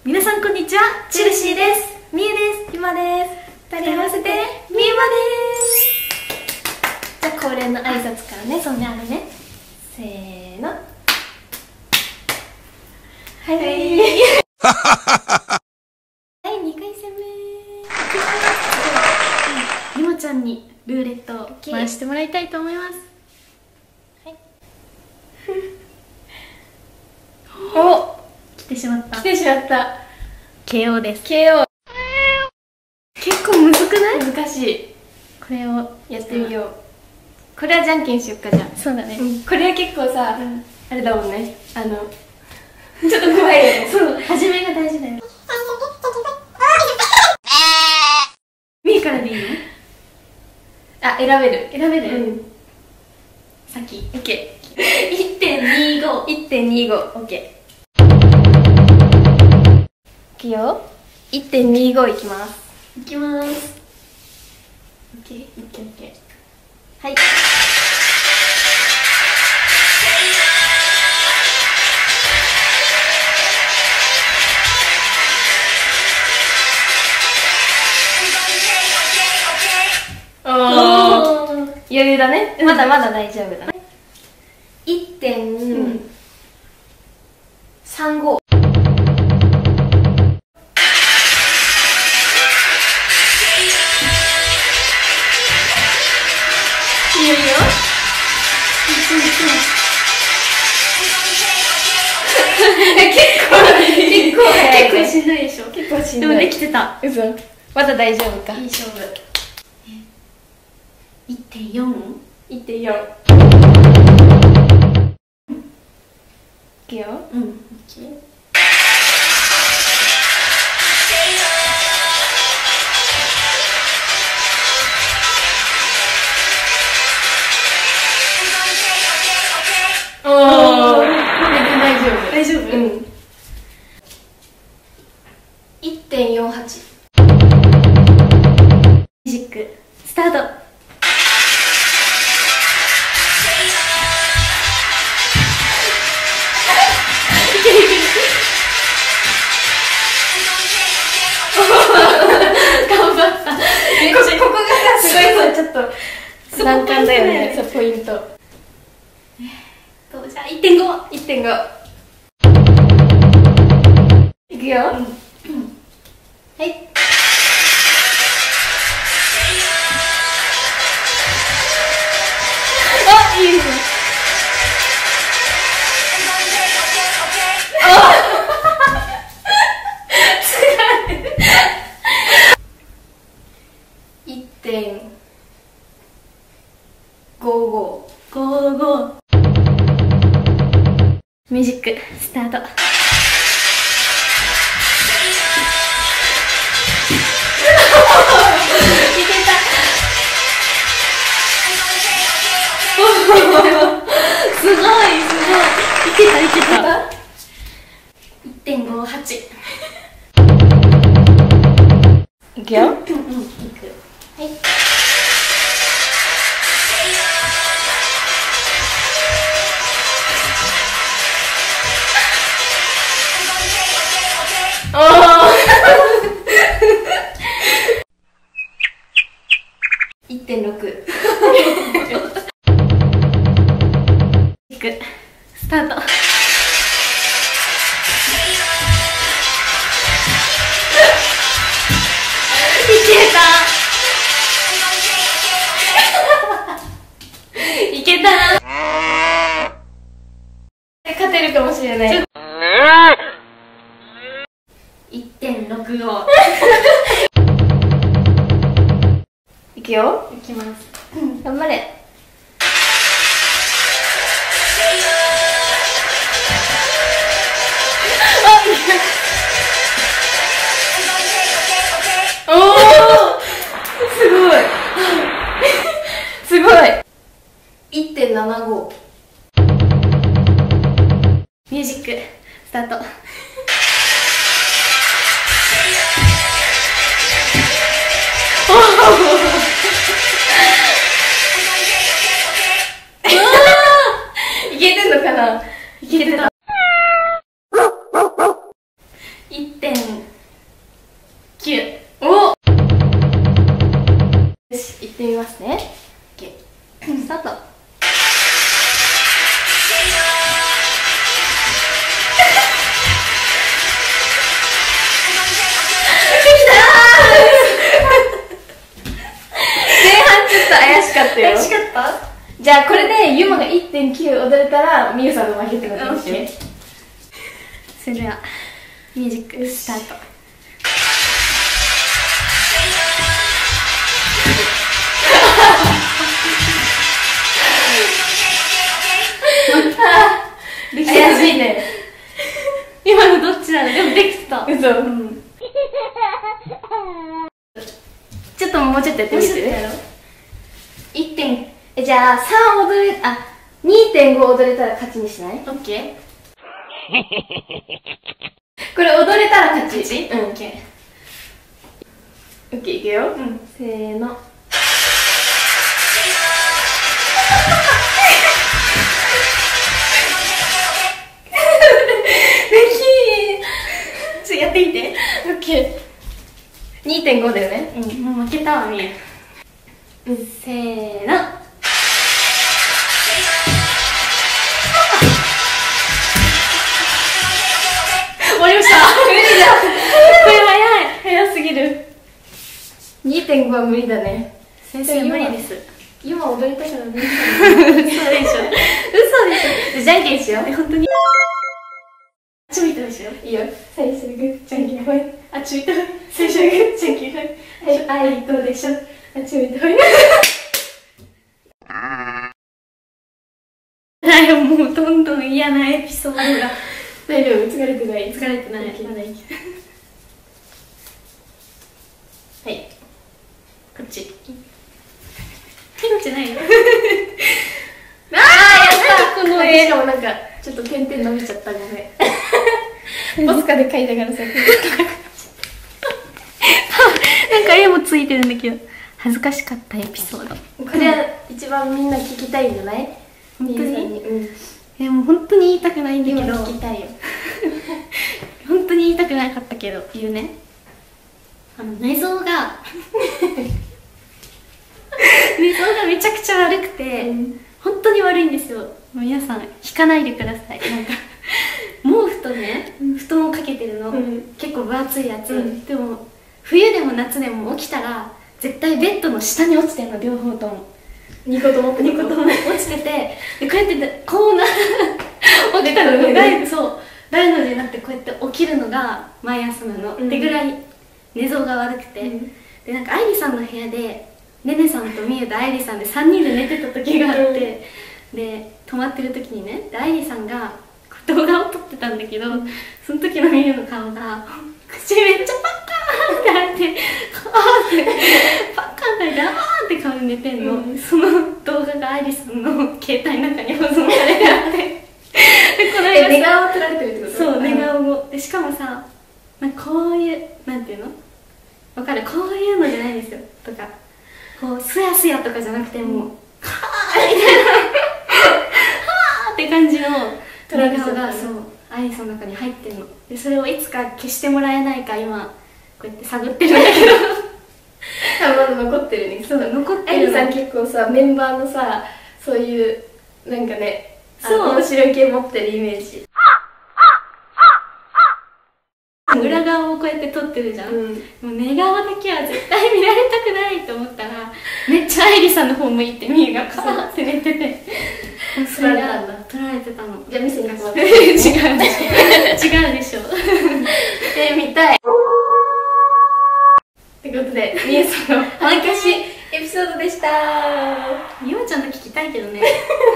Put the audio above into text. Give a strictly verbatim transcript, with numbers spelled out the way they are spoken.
皆さんこんにちは、チェルシーです。みゆです。ひまです。二人合わせてみゆまです。じゃあ恒例の挨拶からね。そうね、あれね。せーの。はい、はい、にかい戦目。ひまちゃんにルーレットを回してもらいたいと思います。はい。お、来てしまった。来てしまった。ケーオー です。ケーオー。結構むずくない？難しい。これをやってみよう。これはじゃんけんしよっか、じゃあ。そうだね。これは結構さ、あれだもんね。あの、ちょっと怖いよね。そう、始めが大事だよ。みーからでいいの？あ、選べる。選べる？うん。先。オッケー。いってんにご。いってんにご。オッケー。いくよ。いってんにご いきます。いきます。オッケー、オッケー、オッケー。はい。おお、余裕だね。まだまだ大丈夫だね。いってんさんご。いいよいいよ。結構結構早い。結構しんどいでしょ。結構しんどい。でもできてた。嘘。まだ大丈夫か。いい勝負。いってんよん。いってんよん。いくよ。うん。オッケー。おお、大丈夫。大丈夫。うん。いってんよんはち。ミュージックスタート。いけるいける。頑張った。めっちゃここがさ、すごいさ、ちょっと難関だよね。そう、ポイント。じゃあ いってんご。いってんご。いくよ。うん、はい。あ、いいね。あすごい。いってんごご。ごご。ミュージックスタート。いけた。すごいすごい。いけたいけた。いってんごはち。いくよ。うん、いく。はい。おおいってんろく。いくスタート。いけた。いけたな。勝てるかもしれない。いってんろくご。いくよ。いきます。頑張れ。おお、すごい。すごい。いってんななご。ミュージックスタート。いけてんのかな。いけてた。いってん怪しかったよ。怪しかった。じゃあこれでユマが いってんきゅう 踊れたらミユさんの負けってことにして。それではミュージックスタート。怪しいね。今のどっちなの？でもできてた。嘘。うん、ちょっともうちょっとやってみて。いってんえじゃあさん踊れあ にてんご 踊れたら勝ちにしない？オッケー。これ踊れたら勝ち。うん。オッケー。オッケーいくよ。うん。せーの。やってみて。オッケー。にてんご だよね。うん。もう負けたわみゆ。うん。せーの。終わりました。無理だ。これ早い。早すぎる。にてんご は無理だね。先生無理です。今踊りたいから無理。嘘でしょ。嘘でしょ。じゃんけんしよう。本当に。ちょいとでしょ。いいよ。最初グッじゃんけんほい。あちょいと最初グッじゃんけんほい。はい、あいとでしょ。あちょいとほい。だよ、もうどんどん嫌なエピソードが。大丈夫、疲れてない。疲れてない。まだいい。はい。こっち。こっちないよ。ああ、やったこの絵。しかもなんかちょっと点々伸びちゃった。ごめん。ポスカで描いたからさ。なんか絵もついてるんだけど恥ずかしかったエピソード。これは一番みんな聞きたいんじゃない？本当に？うん。え、もう本当に言いたくないんだけど。聞きたいよ。本当に言いたくなかったけど言うね。あの寝相が寝相がめちゃくちゃ悪くて、うん、本当に悪いんですよ。もう皆さん引かないでください。なんか毛布とね、布団をかけてるの、うん、結構分厚いやつ、うん、でも冬でも夏でも起きたら絶対ベッドの下に落ちてるの、両方とも。にこともにことも落ちてて、でこうやってこうな起きたのが大そう大の字になってこうやって起きるのが毎朝なの、うん、ってぐらい寝相が悪くて、うん、でなんか愛理さんの部屋でねねさんとみゆと愛理さんでさんにんで寝てた時があって、うん、で泊まってる時にね、愛理さんが動画を撮ってたんだけど、うん、その時のみゆの顔が口めっちゃパッカーンって開いて、あーってパッカーンって開いて、あーって顔で寝てんの、うん、その動画が愛理さんの携帯の中に保存されてあってでこの間寝顔を撮られてるってこと？そう、寝顔もで、しかもさ、なんかこういうなんていうのわかる？こういうのじゃないんですよとか、こうすやすやとかじゃなくて、もうはーみたいなはーって感じの寝顔がそう愛理さんの中に入ってるので、それをいつか消してもらえないか今こうやって探ってるんだけど多分まだ残ってるね。そう、残ってる。愛理さん結構さ、メンバーのさ、そういうなんかね、そう面白い系持ってるイメージ。裏側をこうやって撮ってるじゃん、うん、もう寝顔だけは絶対見られたくないと思ったらめっちゃ愛理さんの方向いてみゆがカーって寝ててそれが撮られてたの。じゃあ見せに行こう。違う違うでしょえ、見たいってことで、みゆさんの恥ずかしいエピソードでした。みゆちゃんの聞きたいけどね